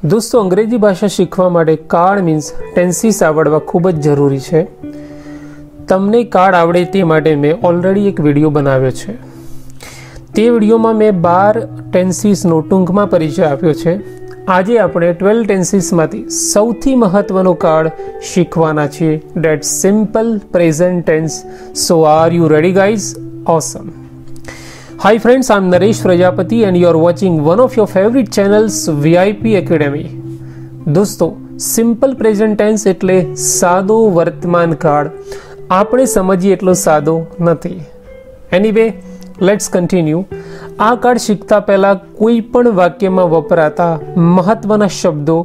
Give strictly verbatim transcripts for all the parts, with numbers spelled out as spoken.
दोस्तों अंग्रेजी भाषा शीखवा माटे काळ मीन्स टेन्सीस आवडवा खूब ज जरूरी छे। तमने काळ आवडे ते माटे मैं ऑलरेडी एक विडियो बनाव्यो छे। ते विडियोमां मैं बार टेन्सीसनो टूंकमां परिचय आप्यो छे। आजे आपणे ट्वेल्व टेन्सीसमांथी सौथी महत्वनो काळ शीखवाना छीए, that simple present tense. So are you ready guys? Awesome. Hi friends, I'm Naresh Prajapati and you are watching one of your favorite channels V I P Academy। दोस्तों सिंपल प्रेजेंट टेन्स એટલે સાદો વર્તમાન કાળ આપણે સમજીએ એટલો સાદો નથી। Anyway let's continue. આ કાળ શીખતા પહેલા કોઈ પણ વાક્યમાં વપરાતા મહત્વના શબ્દો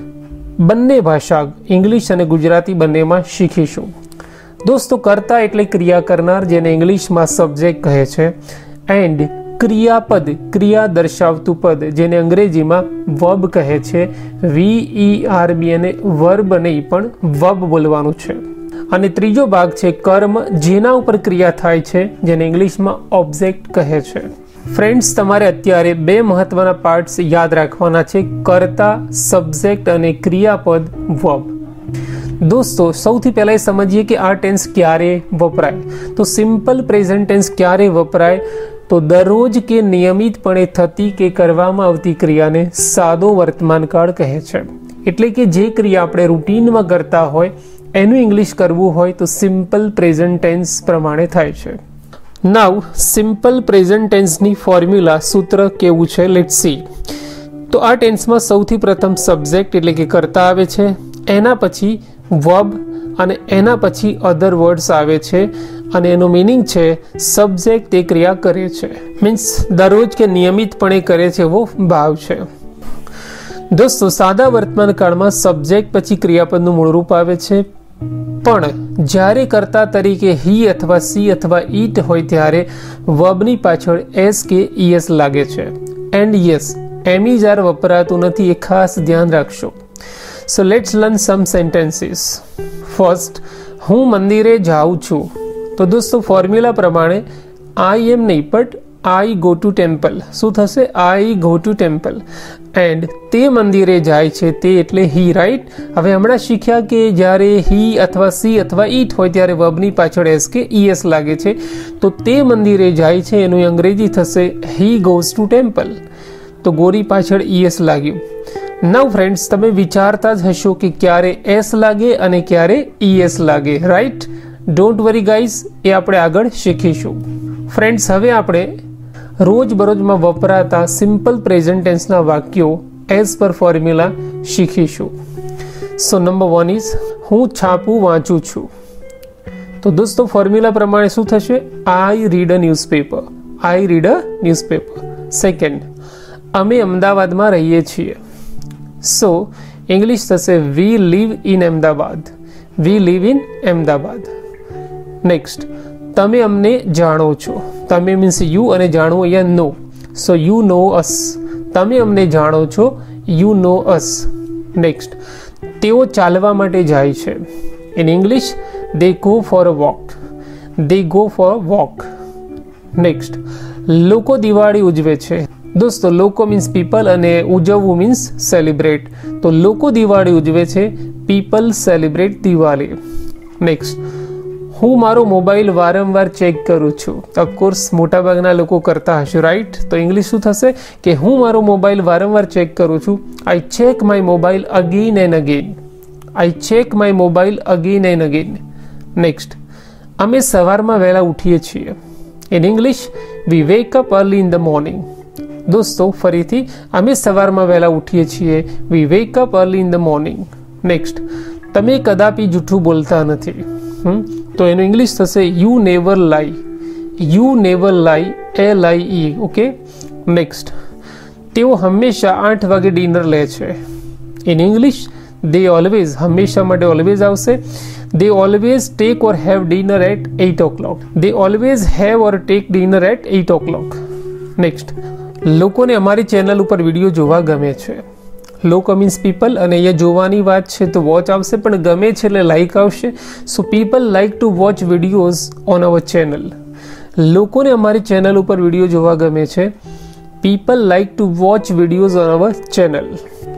બંને ભાષા ઇંગ્લિશ અને ગુજરાતી બંનેમાં શીખીશું। दोस्तों कर्ता એટલે ક્રિયા કરનાર જેને ઇંગ્લિશમાં સબ્જેક્ટ કહે છે, एंड क्रियापद क्रिया दर्शावतु पद जेने अंग्रेजी में वर्ब कहे छे। वी ई आर बी अने वर्ब नहीं पण वर्ब बोलवानुं छे। अने त्रीजो भाग छे कर्म जेना उपर क्रिया थाय छे जेने इंग्लिश में ऑब्जेक्ट कहे छे। फ्रेंड्स तमारे अत्यारे बे महत्वना पार्ट्स याद राखवाना छे, कर्ता सब्जेक्ट अने क्रियापद वर्ब। दोस्तों सौथी पहला समझिए कि आ टेन्स क्यारे वपराय। तो सिंपल प्रेजेंट टेन्स क्यारे वपराय तो दररोज के नियमितपणे थती के करवामां आवती क्रियाने सादो वर्तमान काळ कहे छे। एटले के जे क्रिया आपणे रूटीनमां करता होय एनुं इंग्लिश करवुं होय तो सिंपल प्रेजेंट टेन्स प्रमाणे थाय छे। नाउ सिंपल प्रेजेंट टेन्सनी फॉर्म्युला सूत्र केवुं छे, लेट्स सी। तो आ टेन्समां सौथी प्रथम सब्जेक्ट एटले के कर्ता आवे छे, एना पछी वर्ब અને એના પછી અધર વર્ડ્સ આવે છે અને એનો મીનિંગ છે સબ્જેક્ટ તે ક્રિયા કરે છે, મીન્સ દરરોજ કે નિયમિતપણે કરે છે એવો ભાવ છે। દોસ્તો સાદા વર્તમાન કાળમાં સબ્જેક્ટ પછી ક્રિયાપદનું મૂળ રૂપ આવે છે, પણ જ્યારે કર્તા તરીકે હી અથવા સી અથવા ઈટ હોય ત્યારે વર્બની પાછળ એસ કે ઈએસ લાગે છે। એન્ડ યસ એમિઝાર વપરાતું નથી, એ ખાસ ધ્યાન રાખશો। So let's learn some sentences. First, હું મંદિરે જાઉં છું। તો દોસ્તો ફોર્મ્યુલા પ્રમાણે I am નહીં but I go to temple। શું થશે? I go to temple। And તે મંદિરે જાય છે તે એટલે he, રાઈટ। હવે હમણાં શીખ્યા કે જ્યારે he અથવા c અથવા it હોય ત્યારે વર્બની પાછળ s કે es લાગે છે, તો તે મંદિરે જાય છે એનું અંગ્રેજી થશે he goes to temple। તો ગોરી પાછળ es લાગ્યું। नाउ फ्रेंड्स तमे विचारता ज हशो कि क्यारे एस लागे अने क्यारे ईएस लागे, राइट। डोंट वरी गाइज, ए आपणे आगळ शीखीशुं। फ्रेंड्स हवे आपणे रोज बरोज में वपराता सिंपल प्रेजेंट टेन्स ना वाक्यो एज पर फॉर्म्युला शीखीशुं। सो नंबर वन इज हूँ छापू वाँचू छूं। तो दोस्तों फॉर्म्युला प्रमाणे शुं थशे? I read a newspaper. I read a newspaper. Second, अमे अमदावाद में रहीए छीए। सो इंग्लिश थशे we live in Ahmedabad. We live in Ahmedabad. Next, तमे अमने जाणो छो। तमे मीन्स यू अने जाणवो या know. So you know us. तमे अमने जाणो छो, यू नो अस। नेक्स्ट, तेओ चालवा माटे जाय छे। In English they go for a walk. They go for a walk. Next, लोको दिवाળી उजवे छे। दोस्तों लोको मीन्स पीपल अने उजवू मीन्स सेलिब्रेट। तो लोको दिवाળી उजवे छे, पीपल सेलिब्रेट दिवाળી। नेक्स्ट, हूँ मारो मोबाइल वारंवार चेक करूँ छूं। ऑफकोर्स मोटा भागना लोको करता हशे, राइट। तो इंग्लिश शुं थशे कि हूँ मारो मोबाइल वारंवार चेक करूँ छूं। I check my mobile again and again. I check my mobile again and again. Next, अमे सवारमां वहेला उठीए छीए। In English we wake up early in the morning. दोस्तों फरीथी अमे सवारमां वहेला उठीए छीए। We wake up early in the morning. Next, तमे कदापि जूठું बोलता नथी। हम्म तो एनु इंग्लिश थशे you never lie. You never lie, L I E, okay. Next, तेओ हमेशा आठ वागे डिनर ले छे। इन इंग्लिश दे ऑलवेज, हमेशा माटे ऑलवेज आवशे। They always take or have dinner at eight o'clock. They always have or take dinner at eight o'clock. Next, लोकोने अमारी चेनल पर विडियो जोवा गमे छे। लोको मीन्स पीपल अने ये जोवानी बात छे तो वॉच आवशे, पण गमे छे એટલે लाइक आवशे। So people like to watch videos on our channel. लोकोने अमारी चेनल पर विडियो जोवा गमे छे। People like to watch videos on our channel.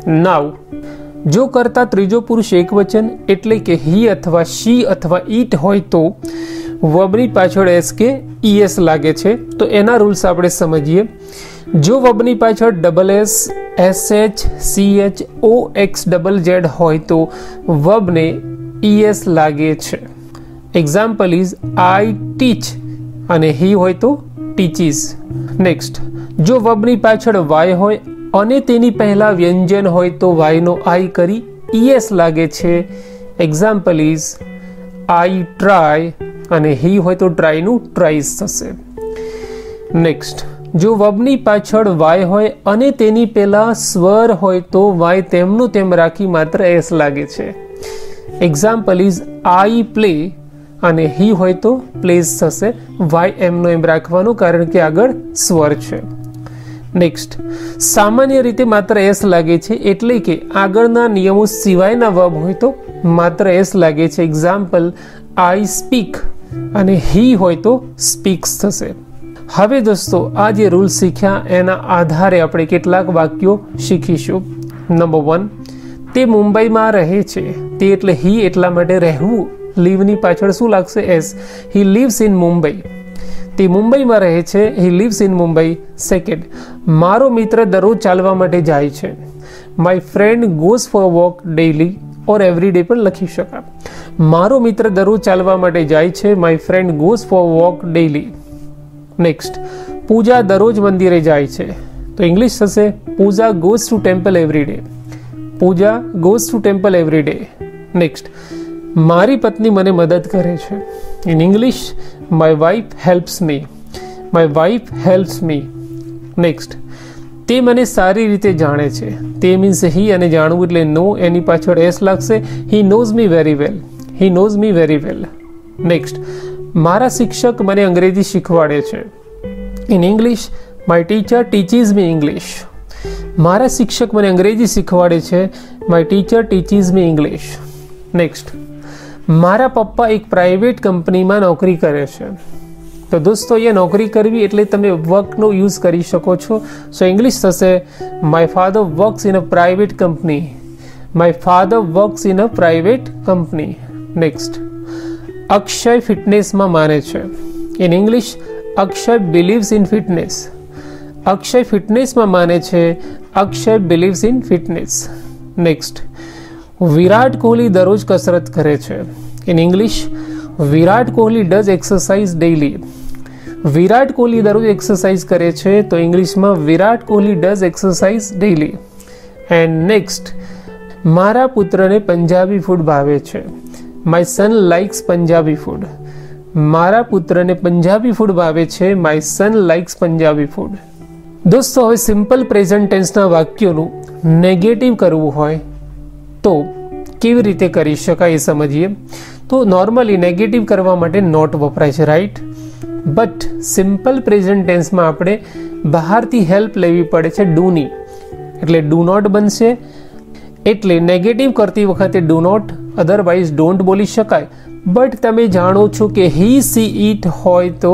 Now જો કરતા ત્રીજો પુરુષ એકવચન એટલે કે હી અથવા શી અથવા ઈટ હોય તો વર્બની પાછળ એસ કે ઈએસ લાગે છે. તો એના રૂલ્સ આપણે સમજીએ. જો વર્બની પાછળ double S, S H, C H, O X double Z હોય તો વર્બને ઈએસ લાગે છે. એક્ઝામ્પલ ઇઝ આઈ ટીચ અને હી હોય તો ટીચીસ. નેક્સ્ટ, જો વર્બની પાછળ વાય હોય અને તેની પહેલા વ્યંજન હોય તો વાયનો આઈ કરી ઈએસ લાગે છે. એક્ઝામ્પલ ઇઝ આઈ ટ્રાય અને હી હોય તો ટ્રાયનું ટ્રાઈસ થશે. નેક્સ્ટ, જો વર્બની પાછળ વાય હોય અને તેની પહેલા સ્વર હોય તો વાય તેમનું તેમ રાખી માત્ર એસ લાગે છે. એક્ઝામ્પલ ઇઝ આઈ પ્લે અને હી હોય તો પ્લેસ થશે. વાય એમનો એમ રાખવાનું કારણ કે આગળ સ્વર છે. નેક્સ્ટ, સામાન્ય રીતે માત્ર એસ લાગે છે એટલે કે આગળના નિયમો સિવાયના વર્બ હોય તો માત્ર એસ લાગે છે. એક્ઝામ્પલ આઈ સ્પીક અને હી હોય તો સ્પીક્સ થશે. હવે દોસ્તો, આ જે રૂલ શીખ્યા એના આધારે આપણે કેટલાક વાક્યો શીખીશું. નંબર વન, તે મુંબઈમાં રહે છે. તે એટલે હી, એટલા માટે રહેવું. લીવની પાછળ શું લાગશે? S. He lives in Mumbai. તે મુંબઈમાં રહે છે. He lives in Mumbai. Second, મારો મિત્ર દરરોજ ચાલવા માટે જાય છે. My friend goes for walk daily or every day પણ લખી શકાય. મારો મિત્ર દરરોજ ચાલવા માટે જાય છે. My friend goes for walk daily. Next, Pooja દરરોજ મંદિરે જાય છે. તો ઇંગ્લિશ થશે Pooja goes to temple every day. Pooja goes to temple every day. Next, મારી પત્ની મને મદદ કરે છે. In English, my wife helps me. My wife helps me. Next, તે મને સારી રીતે જાણે છે. તે મીન્સ હી અને જાણવું એટલે નો, એની પાછળ એસ લાગશે. He knows me very well. He knows me very well. Next, મારા શિક્ષક મને અંગ્રેજી શીખવાડે છે. In English, my teacher teaches me English. મારા શિક્ષક મને અંગ્રેજી શીખવાડે છે. My teacher teaches me English. Next, મારા પપ્પા એક પ્રાઇવેટ કંપનીમાં નોકરી કરે છે. તો દોસ્તો, અહીંયા નોકરી કરવી એટલે તમે વર્કનો યુઝ કરી શકો છો. સો ઇંગ્લિશ થશે my father works in a private company. My father works in a private company. Next, Akshay ફિટનેસમાં માને છે. In English, Akshay believes in fitness. Akshay ફિટનેસમાં માને છે. Akshay believes in fitness. Next, Virat Kohli દરરોજ કસરત કરે છે. In English, Virat Kohli does exercise daily. Virat Kohli દરરોજ એક્સરસાઇઝ કરે છે. તો ઇંગ્લિશમાં Virat Kohli does exercise daily. And next, મારા પુત્રને પંજાબી ફૂડ ભાવે છે. My son likes Punjabi food. મારા પુત્રને પંજાબી ફૂડ ભાવે છે. My son likes Punjabi food. દોસ્તો, હવે સિમ્પલ પ્રેઝન્ટ ટેન્સના વાક્યોનું નેગેટિવ કરવું હોય તો કેવી રીતે કરી શકાય એ સમજીએ. તો નોર્મલી નેગેટિવ કરવા માટે નોટ વપરાય છે, રાઈટ? બટ સિમ્પલ પ્રેઝન્ટ ટેન્સમાં આપણે બહારથી હેલ્પ લેવી પડે છે, ડુની. એટલે ડુ નોટ બનશે. એટલે નેગેટિવ કરતી વખતે ડુ નોટ, અધરવાઇઝ ડોન્ટ બોલી શકાય. બટ તમે જાણો છો કે હી સી ઈટ હોય તો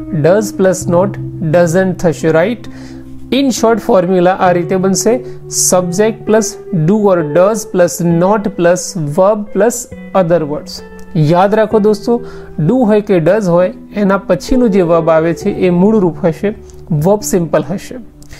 ડઝ પ્લસ નોટ ડઝન્ટ થશે, રાઈટ? ઇન શોર્ટ ફોર્મ્યુલા આ રીતે બનશે: subject plus do or does plus not plus verb plus other words. યાદ રાખો દોસ્તો, ડુ હોય કે ડઝ હોય, એના પછીનું જે વર્બ આવે છે એ મૂળ રૂપ હશે, વર્બ સિમ્પલ હશે.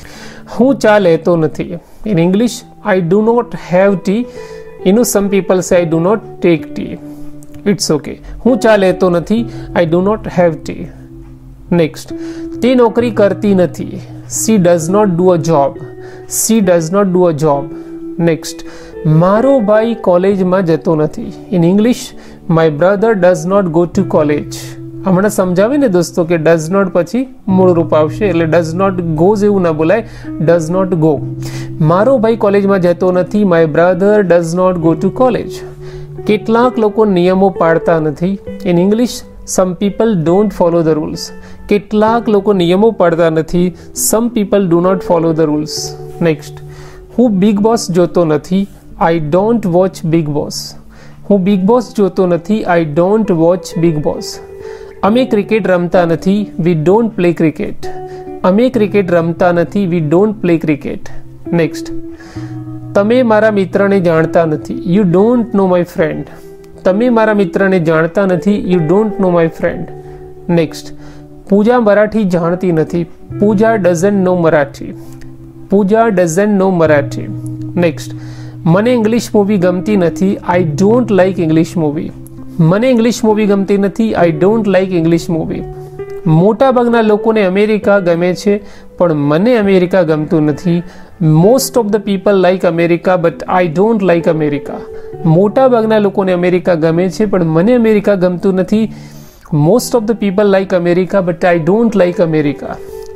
હું ચા લેતો નથી. In English, I do not have tea. You know some people say I do not take tea. It's okay. હું ચા લેતો નથી. I do not have tea. Next, તે નોકરી કરતી નથી. She does not do a job. She does not do a job. Next, મારો ભાઈ કોલેજમાં જતો નથી. In English, my brother does not go to college. હમણાં સમજાવી ને દોસ્તો કે ડઝ નોટ પછી મૂળ રૂપ આવશે, એટલે ડઝ નોટ ગોઝ એવું ના બોલાય, ડઝ નોટ ગો. મારો ભાઈ કોલેજમાં જતો નથી. My brother does not go to college. કેટલાક લોકો નિયમો પાળતા નથી. In English, some people don't follow the rules. કેટલાક લોકો નિયમો પાળતા નથી. Some people do not follow the rules. Next, હું બિગ બોસ જોતો નથી. I don't watch Bigg Boss. હું બિગ બોસ જોતો નથી. I don't watch Bigg Boss. અમે ક્રિકેટ રમતા નથી. We don't play cricket. અમે ક્રિકેટ રમતા નથી. We don't play cricket. Next, તમે મારા મિત્રને જાણતા નથી. You don't know my friend. તમે મારા મિત્રને જાણતા નથી. You don't know my friend. Next, Pooja Marathi જાણતી નથી. Pooja doesn't know Marathi. Pooja doesn't know Marathi. Next, મને ઇંગ્લિશ મૂવી ગમતી નથી. I don't like English movie. મને ઇંગ્લિશ મૂવી ગમતી નથી. I don't like English movie. મોટાભાગના લોકોને અમેરિકા ગમે છે પણ મને અમેરિકા ગમતું નથી. Most of the people like America but I don't like America. મોટાભાગના લોકોને અમેરિકા ગમે છે પણ મને અમેરિકા ગમતું નથી. Most of the people like America but I don't like America.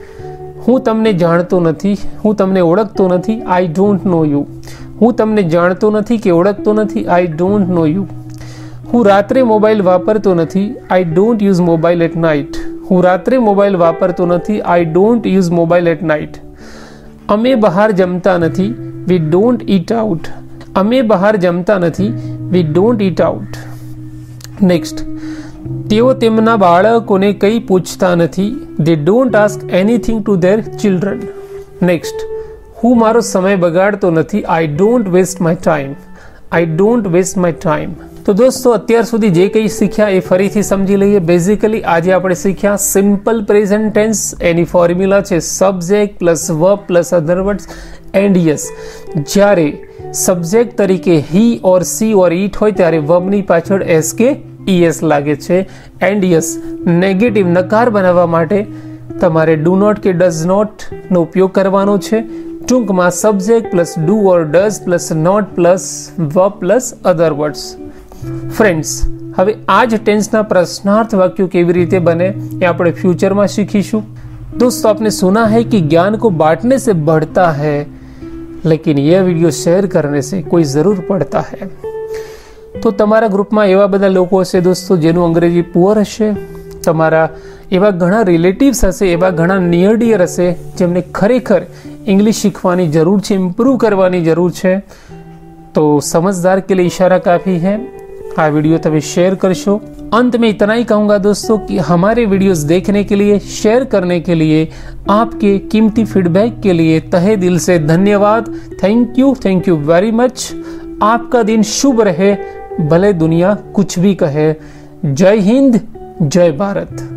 હું તમને જાણતો નથી. હું તમને ઓળખતો નથી. I don't know you. હું તમને જાણતો નથી કે ઓળખતો નથી. I don't know you. હું રાત્રે મોબાઈલ વાપરતો નથી. I don't use mobile at night. હું રાત્રે મોબાઈલ વાપરતો નથી. I don't use mobile at night. અમે બહાર જમતા નથી. We don't eat out. અમે બહાર જમતા નથી. We don't eat out. Next, તેઓ તેમના બાળકોને કંઈ પૂછતા નથી. They don't ask anything to their children. Next, હું મારો સમય બગાડતો નથી. I don't waste my time. I don't waste my time. તો દોસ્તો, અત્યાર સુધી જે કંઈ શીખ્યા એ ફરીથી સમજી લઈએ. બેઝિકલી આજે આપણે શીખ્યા સિમ્પલ પ્રેઝન્ટ ટેન્સ. એની ફોર્મ્યુલા છે subject plus verb plus other words and yes. જ્યારે સબ્જેક્ટ તરીકે હી ઓર સી ઓર ઈટ હોય ત્યારે વર્બની પાછળ એસ કે ઈએસ લાગે છે. એન્ડ યસ, નેગેટિવ નકાર બનાવવા માટે તમારે ડુ નોટ કે ડઝ નોટ નો ઉપયોગ કરવાનો છે. ટૂંકમાં subject plus do or does plus not plus verb plus other words. Friends, હવે આ જ ટેન્સના પ્રશ્નાર્થ વાક્યો કેવી રીતે બને એ આપણે ફ્યુચરમાં શીખીશું. दोस्तों, आपने सुना है कि ज्ञान को बांटने से बढ़ता है, लेकिन यह वीडियो शेयर करने से कोई ज़रूर पड़ता है. તો તમારા ગ્રુપમાં એવા બધા લોકો હશે દોસ્તો જેનું અંગ્રેજી પુઅર હશે. તમારા એવા ઘણા રિલેટિવ્સ હશે, એવા ઘણા નિયર ડિયર હશે જેમને ખરેખર इंग्लिश सीखवानी जरूर है, इम्प्रूव करवानी जरूर है. तो समझदार के लिए इशारा काफ़ी है. आ वीडियो तभी शेयर करशो. अंत में इतना ही कहूँगा दोस्तों कि हमारे वीडियोस देखने के लिए, शेयर करने के लिए, आपके कीमती फीडबैक के लिए तहे दिल से धन्यवाद. Thank you, thank you very much. आपका दिन शुभ रहे, भले दुनिया कुछ भी कहे. जय हिंद, जय भारत.